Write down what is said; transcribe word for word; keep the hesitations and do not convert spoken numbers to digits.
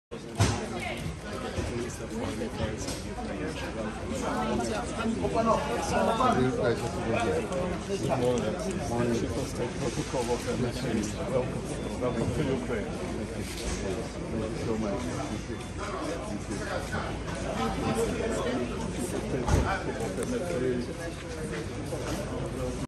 Pleasure to be here. Chief of State Protocol of the Nations. Welcome, welcome to Ukraine. Thank you. Thank you so much. Thank you. Thank you.